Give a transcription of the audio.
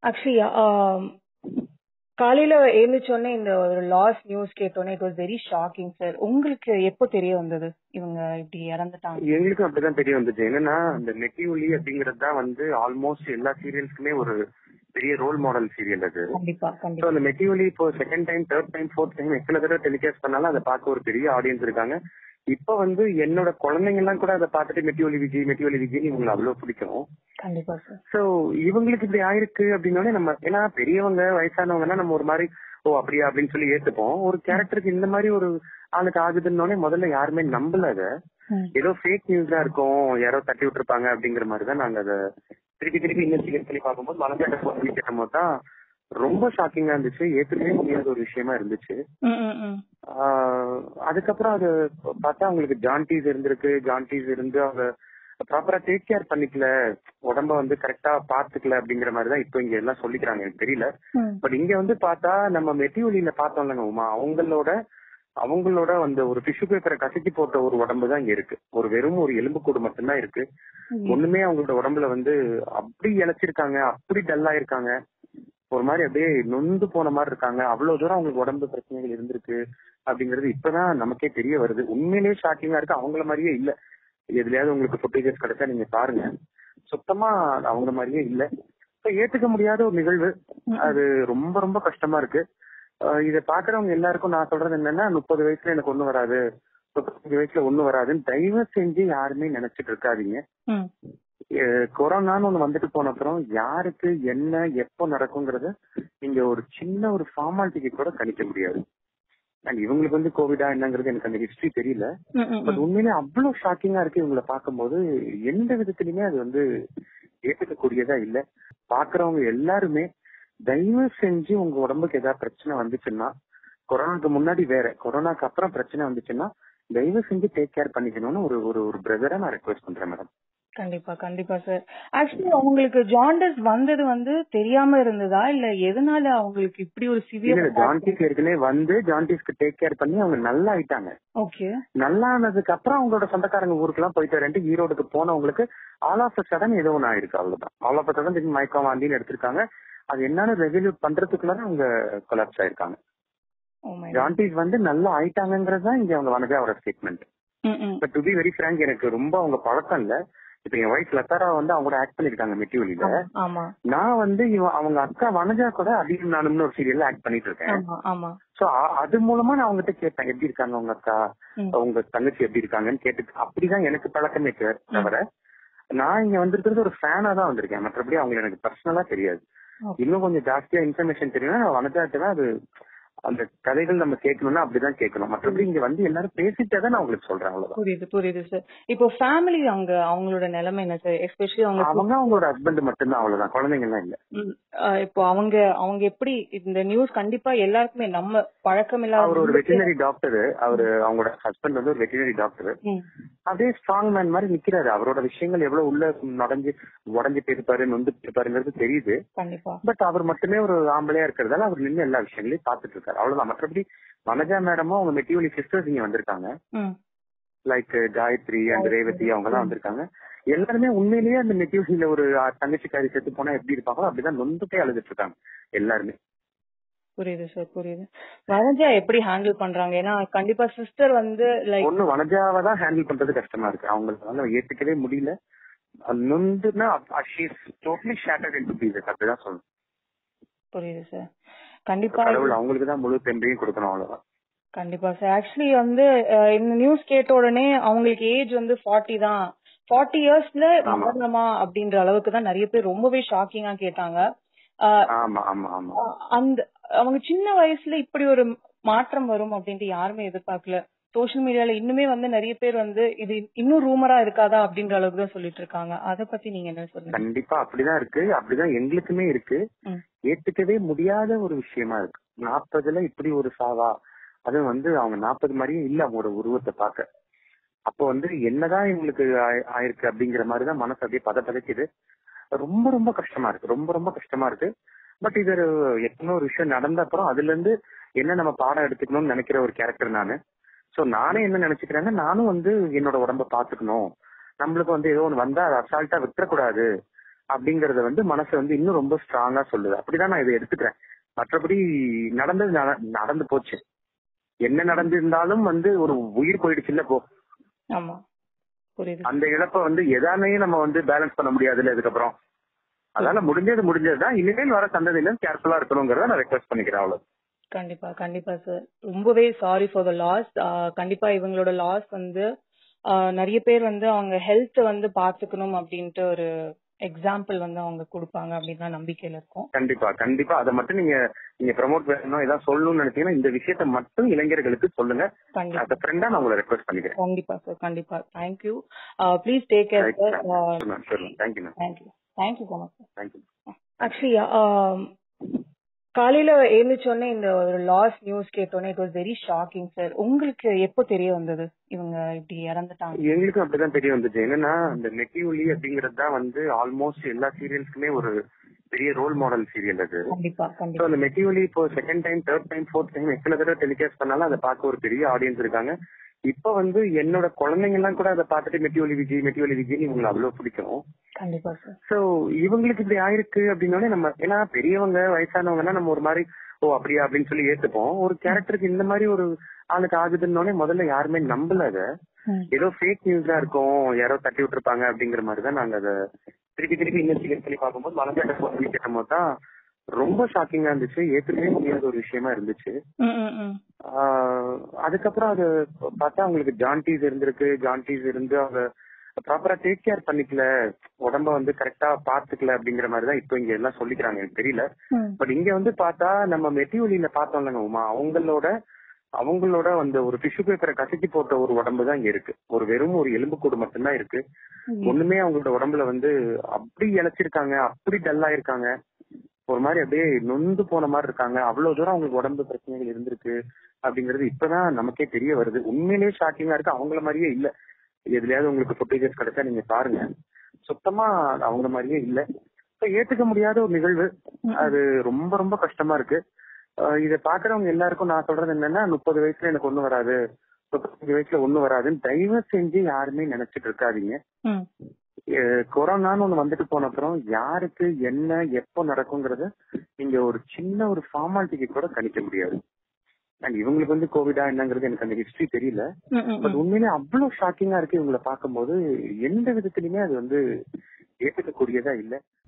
Actually காலையில எழுந்திரிச்சோடனே இந்த ஒரு லாஸ் நியூஸ் கேட்டோன்னே it was very shocking sir. உங்களுக்கு எப்போ தெரிய வந்தது இவங்க இப்படி இறந்துட்டாங்க? எங்களுக்கும் அப்படிதான் தெரிய வந்துச்சு. என்னன்னா இந்த மெட்டி ஒலி அப்படிங்கறது தான் வந்து ஆல்மோஸ்ட் எல்லா சீரியல்ஸ்க்குமே ஒரு பெரிய ரோல் மாடல் சீரியல் அது. கண்டிப்பா ஸோ கண்டிப்பா. அந்த மெட்டி ஒலி இப்போ second time, third time, fourth time எத்தனை தடவை டெலிகாஸ்ட் பண்ணாலும் அதை பார்க்க ஒரு பெரிய ஆடியன்ஸ் இருக்காங்க. இப்ப வந்து என்னோட குழந்தைங்க எல்லாம் கூட அதை பார்த்துட்டு மெட்டி ஒலி விஜய் இவங்களை அவ்வளவு பிடிக்கும். கண்டிப்பா சார். சோ இவங்களுக்கு இப்படி ஆயிருக்கு அப்படின்னோடனே நம்ம ஏன்னா பெரியவங்க வயசானவங்கன்னா நம்ம ஒரு மாதிரி ஓ அப்படியா அப்படின்னு சொல்லி ஏத்துப்போம். ஒரு கேரக்டருக்கு இந்த மாதிரி ஒரு ஆளுக்கு ஆகுதுன்னோடனே முதல்ல யாருமே நம்பல அத. ஏதோ ஃபேக் நியூஸ் தான் இருக்கும், யாரோ தட்டி விட்டுருப்பாங்க அப்படிங்கிற மாதிரிதான் நாங்க அதை திருப்பி இன்வெஸ்டிகேட் பண்ணி பார்க்கும்போது மலஞ்சாட்ட கேட்டும் போது தான் ரொம்ப ஷாக்கிங்கா இருந்துச்சு. ஏத்துக்கவே முடியாத ஒரு விஷயமா இருந்துச்சு. அதுக்கப்புறம் அது பார்த்தா அவங்களுக்கு ஜாண்டிஸ் இருந்திருக்கு. ஜாண்டிஸ் இருந்து அவங்க ப்ராப்பரா டேக் கேர் பண்ணிக்கல, உடம்ப வந்து கரெக்டா பாத்துக்கல அப்படிங்கிற மாதிரிதான் இப்போ இங்க எல்லாம் சொல்லிக்கிறாங்க. எனக்கு தெரியல. பட் இங்க வந்து பார்த்தா நம்ம மெட்டி ஒலியில பார்த்தோம்லங்க உமா, அவங்களோட அந்த ஒரு டிஷ்யூ பேப்பரை கசக்கி போட்ட ஒரு உடம்பு தான் இங்க இருக்கு. ஒரு வெறும் ஒரு எலும்புக்கூடு மட்டும்தான் இருக்கு. ஒண்ணுமே அவங்களோட உடம்புல வந்து அப்படி இழைச்சிருக்காங்க, அப்படி டல்லா இருக்காங்க, ஒரு மாதிரி அப்படியே நொந்து போன மாதிரி இருக்காங்க. அவ்வளவு தூரம் அவங்களுக்கு உடம்பு பிரச்சனைகள் இருந்திருக்கு அப்படிங்கிறது இப்பதான் நமக்கே தெரிய வருது. உண்மையிலேயே ஷாக்கிங்கா இருக்கு. அவங்கள மாதிரியே இல்ல. எதுலயாவது உங்களுக்கு ஃபுட்டேஜஸ் கிடைச்சா நீங்க பாருங்க, சுத்தமா அவங்க மாதிரியே இல்ல. ஏத்துக்க முடியாத ஒரு நிகழ்வு. அது ரொம்ப ரொம்ப கஷ்டமா இருக்கு. இதை பாக்குறவங்க எல்லாருக்கும் நான் சொல்றது என்னன்னா, 30 வயசுல எனக்கு ஒண்ணு வராது, 35 வயசுல ஒண்ணு வராதுன்னு தயவு செஞ்சு யாருமே நினைச்சிட்டு இருக்காதீங்க. கொரோனான்னு ஒண்ணு வந்துட்டு போன அப்புறம் யாருக்கு என்ன எப்போ நடக்குங்கிறத நீங்க ஒரு சின்ன ஒரு ஃபார்மாலிட்டிக்கு கூட கணிக்க முடியாது. அண்ட் இவங்களுக்கு வந்து கோவிடா என்னங்கிறது எனக்கு அந்த ஹிஸ்டரி தெரியல. பட் உண்மையிலே அவ்வளவு ஷாக்கிங்கா இருக்கு இவங்களை பார்க்கும்போது. எந்த விதத்திலுமே அது வந்து ஏற்றுக்கக்கூடியதா இல்ல. பாக்குறவங்க எல்லாருமே தயவு செஞ்சு உங்க உடம்புக்கு ஏதாவது பிரச்சனை வந்துச்சுன்னா, கொரோனாக்கு முன்னாடி வேற, கொரோனாக்கு அப்புறம் பிரச்சனை வந்துச்சுன்னா தயவு செஞ்சு டேக் கேர் பண்ணிக்கணும்னு ஒரு பிரதரை நான் ரெக்வெஸ்ட் பண்றேன் மேடம். கண்டிப்பா கண்டிப்பா சார். ஆக்சுவலி அவங்களுக்கு ஜாண்டிஸ் வந்தது வந்து தெரியாம இருந்ததா இல்ல எதனால அவங்களுக்கு இப்படி ஒரு சிவியர்? ஜாண்டிஸ் ஏற்கனவே வந்து ஜாண்டிஸ்க்கு டேக் கேர் பண்ணி அவங்க நல்லா ஆயிட்டாங்க. ஓகே. நல்லா ஆனதுக்கு அப்புறம் அவங்களோட சொந்தக்காரங்க ஊருக்கு எல்லாம் போயிட்டு வரேன்ட்டு ஈரோடுக்கு போனவங்களுக்கு ஆல் ஆஃப் சடன் ஏதோ ஒண்ணு ஆயிருக்கு. அவ்வளவுதான். ஆல் ஆஃப் சடன் திரும்பி மயக்கம் வாந்தின்னு எடுத்திருக்காங்க. அது என்னன்னு ரெசல்யூட் பண்றதுக்குள்ள அவங்க கொலாப்ஸ் ஆயிருக்காங்க. ஜாண்டிஸ் வந்து நல்லா ஆயிட்டாங்கிறது தான் இங்க அவங்க வனஜாவோட statement. But to be very frank, எனக்கு ரொம்ப அவங்க பழக்கம் இல்ல. இப்ப என் ஒய்ஃப் லத்தாரா வந்து அவங்க கூட ஆக்ட் பண்ணிருக்காங்க மெட்டி ஒலியில. நான் வந்து அவங்க அக்கா வனஜா கூட அதிகம் நானும்னு ஒரு சீரியல்ல ஆக்ட் பண்ணிட்டு இருக்கேன். சோ அது மூலமா நான் அவங்ககிட்ட கேட்டேன், எப்படி இருக்காங்க உங்க அக்கா, உங்க தங்கச்சி எப்படி இருக்காங்கன்னு கேட்டு, அப்படிதான் எனக்கு பழக்கமே தவிர நான் இங்க வந்திருக்கிறது ஒரு ஃபேனா தான் வந்திருக்கேன். மற்றபடி அவங்க எனக்கு பர்சனலா தெரியாது. இன்னும் கொஞ்சம் ஜாஸ்தியா இன்ஃபர்மேஷன் தெரியும்னா வனஜாட்டு தான் அது அந்த கதைகள் நம்ம கேட்கணும்னா அப்படிதான் கேட்கணும். மற்றபடி இங்க வந்து எல்லாரும் பேசிட்டதான் நான் உங்களுக்கு சொல்றேன். அவ்வளவுதான். புரியுது புரியுது சார். இப்போ ஃபேமிலி அவங்களோட நிலைமை என்ன சார்? எஸ்பெஷலி அவங்களோட ஹஸ்பண்ட் மட்டும்தான், அவ்வளவுதான். குழந்தைங்க எல்லாம் இல்ல. இப்போ அவங்க எப்படி இந்த நியூஸ் கண்டிப்பா எல்லாருக்குமே நம்ம பழக்கம் இல்லாத. அவர் ஒரு வெட்டினரி டாக்டர். அவங்களோட ஹஸ்பண்ட் வந்து ஒரு வெட்டினரி டாக்டர். அதே ஸ்ட்ராங் மேன் மாதிரி நிக்கிறாரு. அவரோட விஷயங்கள் எவ்வளவு உள்ள உடஞ்சு போயிருப்பாரு, நொந்து போயிருப்பாருங்கிறது தெரியுது. பட் அவர் மட்டுமே ஒரு ஆம்பளையா இருக்கிறதால அவர் நின்று எல்லா விஷயங்களையும் பாத்துட்டு இருக்காரு. அவ்வளவுதான். மற்றபடி வனஜா மேடமும் அவங்க மெட்டி ஒலி சிஸ்டர்ஸ் இங்க வந்திருக்காங்க. லைக் காயத்ரி அண்ட் ரேவதி அவங்க எல்லாம் வந்திருக்காங்க. எல்லாருமே உண்மையிலேயே அந்த மெட்டி ஒலியில ஒரு தங்கச்சிக்காரி செத்து போனா எப்படி இருப்பாங்களோ அப்படிதான் நொந்துட்டே அழுதுட்டு இருக்காங்க எல்லாருமே. புரியுது சார் புரியுது. வனஜா எப்படி ஹேண்டில் பண்றாங்க? ஏன்னா கண்டிப்பா சிஸ்டர் வந்து லைக் ஒண்ணு வனஜாவை தான் ஹேண்டில் பண்றது கஷ்டமா இருக்கு. அவங்களால ஏத்துக்கவே முடியல. நொந்துனா டோட்டலி ஷேட்டர்ட் இன்டு பீசஸ் அப்படிதான் சொல்லணும். புரியுது சார். கண்டிப்பா கடவுள் அவங்களுக்கு தான் முழு தெம்பையும் கொடுக்கணும். அவ்வளவுதான். கண்டிப்பா சார். ஆக்சுவலி வந்து இந்த நியூஸ் கேட்ட உடனே அவங்களுக்கு ஏஜ் வந்து 40 தான். 40 இயர்ஸ்ல மரணமா அப்படின்ற அளவுக்கு தான் நிறைய பேர் ரொம்பவே ஷாக்கிங்கா கேட்டாங்க. அந்த அவங்க சின்ன வயசுல இப்படி ஒரு மாற்றம் வரும் அப்படின்ட்டு யாருமே எதிர்பார்க்கல. சோசியல் மீடியால இன்னுமே வந்து நிறைய பேர் வந்து இது இன்னும் ரூமரா இருக்காதா அப்படின்ற அளவுக்கு தான் சொல்லிட்டு இருக்காங்க. அத பத்தி நீங்க என்ன சொல்றீங்க? கண்டிப்பா அப்படிதான் இருக்கு. அப்படிதான் எங்களுக்குமே இருக்கு. ஏத்துக்கவே முடியாத ஒரு விஷயமா இருக்கு. 40ல இப்படி ஒரு சாவா, அதுவும் வந்து அவங்க 40 மாதிரியே இல்ல அவங்களோட உருவத்தை பார்க்க. அப்போ வந்து என்னதான் இவங்களுக்கு ஆயிருக்கு அப்படிங்கிற மாதிரிதான் மனசு அப்படியே பதப்பதைக்குது. ரொம்ப ரொம்ப கஷ்டமா இருக்கு. ரொம்ப ரொம்ப கஷ்டமா இருக்கு. பட் இது எத்தனோ ஒரு விஷயம் நடந்த அப்புறம் அதுல இருந்து என்ன நம்ம பாடம் எடுத்துக்கணும்னு நினைக்கிற ஒரு கேரக்டர் நானு. சோ நானே என்ன நினைச்சுக்கிறேன்னா, நானும் வந்து என்னோட உடம்ப பாத்துக்கணும். நம்மளுக்கு வந்து ஏதோ ஒண்ணு வந்தா அதை அசால்ட்டா விட்டுறக்கூடாது அப்படிங்கறத வந்து மனசு வந்து இன்னும் ரொம்ப ஸ்ட்ராங்கா சொல்லுது. அப்படிதான் நான் இதை எடுத்துக்கிறேன். மற்றபடி நடந்தது நடந்து போச்சு. என்ன நடந்திருந்தாலும் வந்து ஒரு உயிர் போயிடுச்சுல்ல போ. ஆமா, புரியுது. அந்த இழப்ப வந்து எதானையும் நம்ம வந்து பேலன்ஸ் பண்ண முடியாதுல்ல இதுக்கப்புறம். அதனால முடிஞ்சதுதான். இனிமேல் வர சந்ததியில கேர்ஃபுல்லா இருக்கணுங்கிறத நான் ரெக்வெஸ்ட் பண்ணிக்கிறேன். அவ்வளவு. கண்டிப்பா கண்டிப்பா சார். ரொம்பவே சாரி ஃபார் த லாஸ். கண்டிப்பா இவங்களோட லாஸ் வந்து நிறைய பேர் வந்து அவங்க ஹெல்த் வந்து பாத்துக்கணும் அப்படின்ட்டு ஒரு எக்ஸாம்பிள் வந்து அவங்க கொடுப்பாங்க அப்படின்னு நம்பிக்கையில இருக்கும். கண்டிப்பா கண்டிப்பா அதை மட்டும் நீங்க ப்ரமோட் பண்ணணும், ஏதாவது சொல்லணும்னு நினைச்சீங்கன்னா இந்த விஷயத்த மட்டும் இளைஞர்களுக்கு சொல்லுங்க. அந்த ஃப்ரெண்டா நான் உங்களை ரெக்வெஸ்ட் பண்ணிக்கிறேன். கண்டிப்பா சார், கண்டிப்பா. Thank you. Please take care sir. Thank you ma'am. Thank you so much sir. Thank you. Actually காலையில எழுந்திரிச்சோடனே இந்த ஒரு லாஸ் நியூஸ் கேட்டோன்னே it was very shocking sir. உங்களுக்கு எப்போ தெரிய வந்தது இவங்க இப்படி இறந்துட்டாங்க? எங்களுக்கும் அப்படிதான் தெரிய வந்துச்சு. என்னன்னா இந்த மெட்டிஒலி அப்படிங்கறது தான் வந்து ஆல்மோஸ்ட் எல்லா சீரியல்ஸ்க்குமே ஒரு பெரிய ரோல் மாடல் சீரியல் அது. அந்த மெட்டிஒலி இப்போ second time, third time, fourth time எத்தனை தடவை டெலிகாஸ்ட் பண்ணாலும் அதை பார்க்க ஒரு பெரிய ஆடியன்ஸ் இருக்காங்க. இப்ப வந்து என்னோட குழந்தைங்க எல்லாம் கூட அதை பார்த்துட்டு மெட்டிஒலி விஜய் இவங்களை அவ்வளவு பிடிக்கும். கண்டிப்பா சார். சோ இவங்களுக்கு இப்படி ஆயிருக்கு அப்படின்னோடனே நம்ம ஏன்னா பெரியவங்க வயசானவங்கன்னா நம்ம ஒரு மாதிரி ஓ அப்படியா அப்படின்னு சொல்லி ஏத்துப்போம். ஒரு கேரக்டருக்கு இந்த மாதிரி ஒரு ஆளுக்கு ஆகுதுன்னோடனே முதல்ல யாருமே நம்பல. அதை ஏதோ ஃபேக் நியூஸ் தான் இருக்கும், யாரோ தட்டி விட்டுருப்பாங்க அப்படிங்கிற மாதிரிதான் நாங்க அதை திருப்பி இன்வெஸ்டிகேட் பண்ணி பார்க்கும்போது மலர்கட்ட போய் கேட்டும் போது தான் ரொம்ப ஷாக்கிங்கா இருந்துச்சு. ஏத்துக்கவே முடியாத ஒரு விஷயமா இருந்துச்சு. அதுக்கப்புறம் அது பார்த்தா அவங்களுக்கு ஜாண்டிஸ் இருந்து அவங்க ப்ராப்பரா டேக் கேர் பண்ணிக்கல, உடம்ப வந்து கரெக்டா பாத்துக்கல அப்படிங்கிற மாதிரிதான் இப்போ இங்க எல்லாம் சொல்லிக்கிறாங்க. எனக்கு தெரியல. பட் இங்க வந்து பார்த்தா நம்ம மெட்டிஒலியில பார்த்தோம்லங்க உமா, அவங்களோட அந்த ஒரு டிஷ்யூ பேப்பரை கசக்கி போட்ட ஒரு உடம்பு தான் இங்க இருக்கு. வெறும் ஒரு எலும்புக்கூடு மட்டும்தான் இருக்கு. ஒண்ணுமே அவங்களோட உடம்புல வந்து அப்படி இழைச்சிருக்காங்க, அப்படி டல்லா இருக்காங்க, ஒரு மாதிரி அப்படியே நொந்து போன மாதிரி இருக்காங்க. அவ்வளவு தூரம் அவங்களுக்கு உடம்பு பிரச்சனைகள் இருந்திருக்கு அப்படிங்கறது இப்பதான் நமக்கே தெரிய வருது. உண்மையிலேயே ஷாக்கிங்கா இருக்கு. அவங்கள மாதிரியே இல்ல. எதுலயாவது உங்களுக்கு ஃபுட்டேஜஸ் கிடைச்சா நீங்க பாருங்க, சுத்தமா அவங்க மாதிரியே இல்ல. ஏத்துக்க முடியாத ஒரு நிகழ்வு. அது ரொம்ப ரொம்ப கஷ்டமா இருக்கு. இதை பாக்குறவங்க எல்லாருக்கும் நான் சொல்றது என்னன்னா, 30 வயசுல எனக்கு ஒண்ணு வராது, 35 வயசுல ஒண்ணு வராதுன்னு தயவு செஞ்சு யாருமே நினைச்சிட்டு இருக்காதீங்க. கொரோனான்னு ஒண்ணு வந்துட்டு போன அப்புறம் யாருக்கு என்ன எப்போ நடக்குங்கிறத நீங்க ஒரு சின்ன ஒரு ஃபார்மாலிட்டிக்கு கூட கணிக்க முடியாது. அண்ட் இவங்களுக்கு வந்து கோவிடா என்னங்கிறது எனக்கு அந்த ஹிஸ்டரி தெரியல. பட் உண்மையிலே அவ்வளவு ஷாக்கிங்கா இருக்கு இவங்களை பார்க்கும்போது. எந்த விதத்திலுமே அது வந்து ஏத்துக்க கூடியதா இல்ல.